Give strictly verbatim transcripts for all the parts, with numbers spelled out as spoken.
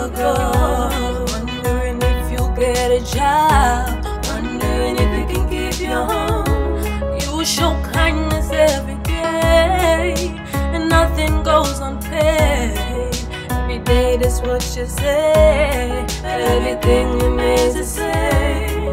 will go. Wondering if you'll get a job, wondering if you can keep your home. You show kindness every day, and nothing goes unpaid. Every day that's what you say, but everything remains the same.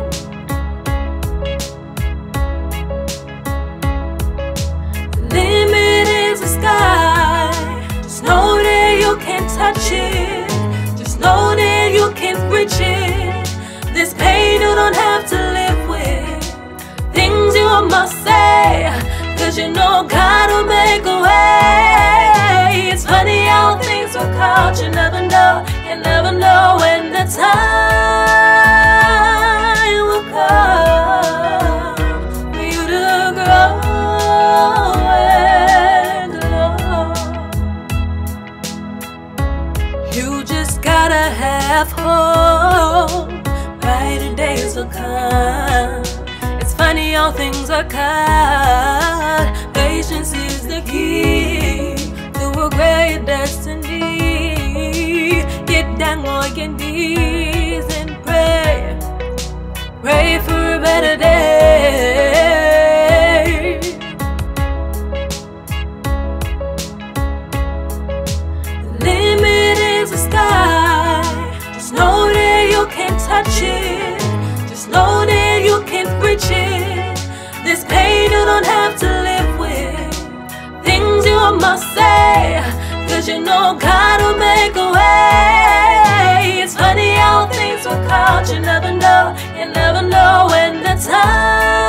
The limit is the sky. Just know that you can't touch it. Just know that you can't reach it. This pain you don't have to live with. Things you must say, cause you know God will make a way. It's funny how things work out. You never know, you never know when the time will come for you to grow and glow. You just gotta have hope. Brighter days will come. It's funny how things work out. Patience is the key to a great destiny. Get down on your knees and pray. Pray for a better day. The limit is the sky. Just know that you can't touch it. Just know that you can't reach it. This pain you don't have to live with. Things you must say, cause you know God will make a way. It's funny how things work out. You never know, you never know when the time